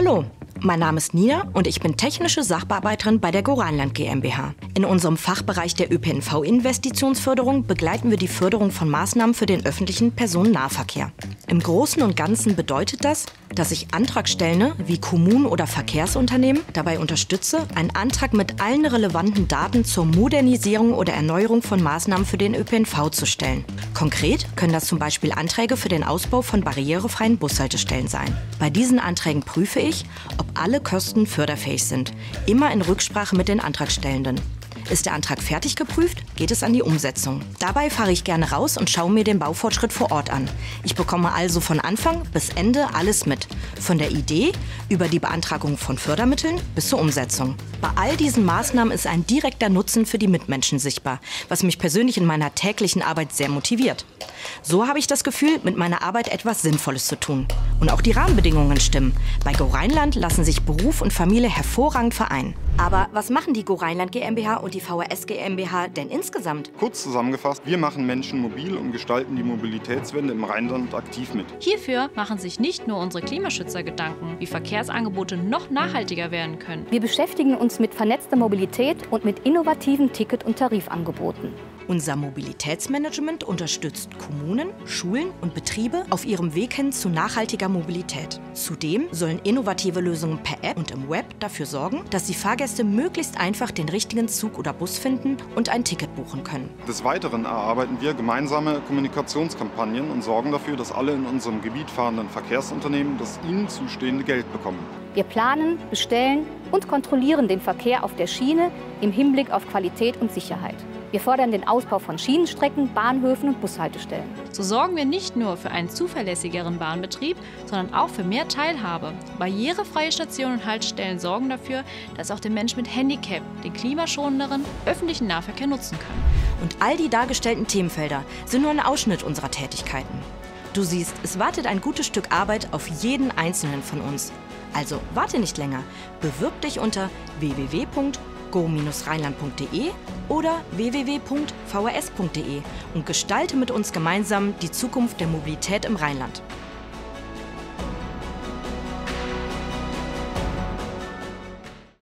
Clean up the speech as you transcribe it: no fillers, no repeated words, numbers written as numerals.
Hallo, mein Name ist Nina und ich bin technische Sachbearbeiterin bei der Go Rheinland GmbH. In unserem Fachbereich der ÖPNV-Investitionsförderung begleiten wir die Förderung von Maßnahmen für den öffentlichen Personennahverkehr. Im Großen und Ganzen bedeutet das, dass ich Antragstellende wie Kommunen oder Verkehrsunternehmen dabei unterstütze, einen Antrag mit allen relevanten Daten zur Modernisierung oder Erneuerung von Maßnahmen für den ÖPNV zu stellen. Konkret können das zum Beispiel Anträge für den Ausbau von barrierefreien Bushaltestellen sein. Bei diesen Anträgen prüfe ich, ob alle Kosten förderfähig sind, immer in Rücksprache mit den Antragstellenden. Ist der Antrag fertig geprüft, geht es an die Umsetzung. Dabei fahre ich gerne raus und schaue mir den Baufortschritt vor Ort an. Ich bekomme also von Anfang bis Ende alles mit. Von der Idee über die Beantragung von Fördermitteln bis zur Umsetzung. Bei all diesen Maßnahmen ist ein direkter Nutzen für die Mitmenschen sichtbar, was mich persönlich in meiner täglichen Arbeit sehr motiviert. So habe ich das Gefühl, mit meiner Arbeit etwas Sinnvolles zu tun. Und auch die Rahmenbedingungen stimmen. Bei Go Rheinland lassen sich Beruf und Familie hervorragend vereinen. Aber was machen die Go Rheinland GmbH und die VRS GmbH denn insgesamt? Kurz zusammengefasst, wir machen Menschen mobil und gestalten die Mobilitätswende im Rheinland aktiv mit. Hierfür machen sich nicht nur unsere Klimaschützer Gedanken, wie Verkehrsangebote noch nachhaltiger werden können. Wir beschäftigen uns mit vernetzter Mobilität und mit innovativen Ticket- und Tarifangeboten. Unser Mobilitätsmanagement unterstützt Kommunen, Schulen und Betriebe auf ihrem Weg hin zu nachhaltiger Mobilität. Zudem sollen innovative Lösungen per App und im Web dafür sorgen, dass die Fahrgäste möglichst einfach den richtigen Zug oder Bus finden und ein Ticket buchen können. Des Weiteren erarbeiten wir gemeinsame Kommunikationskampagnen und sorgen dafür, dass alle in unserem Gebiet fahrenden Verkehrsunternehmen das ihnen zustehende Geld bekommen. Wir planen, bestellen und kontrollieren den Verkehr auf der Schiene im Hinblick auf Qualität und Sicherheit. Wir fordern den Ausbau von Schienenstrecken, Bahnhöfen und Bushaltestellen. So sorgen wir nicht nur für einen zuverlässigeren Bahnbetrieb, sondern auch für mehr Teilhabe. Barrierefreie Stationen und Haltestellen sorgen dafür, dass auch der Mensch mit Handicap den klimaschonenderen öffentlichen Nahverkehr nutzen kann. Und all die dargestellten Themenfelder sind nur ein Ausschnitt unserer Tätigkeiten. Du siehst, es wartet ein gutes Stück Arbeit auf jeden Einzelnen von uns. Also warte nicht länger, bewirb dich unter www.go-rheinland.de oder www.vrs.de und gestalte mit uns gemeinsam die Zukunft der Mobilität im Rheinland.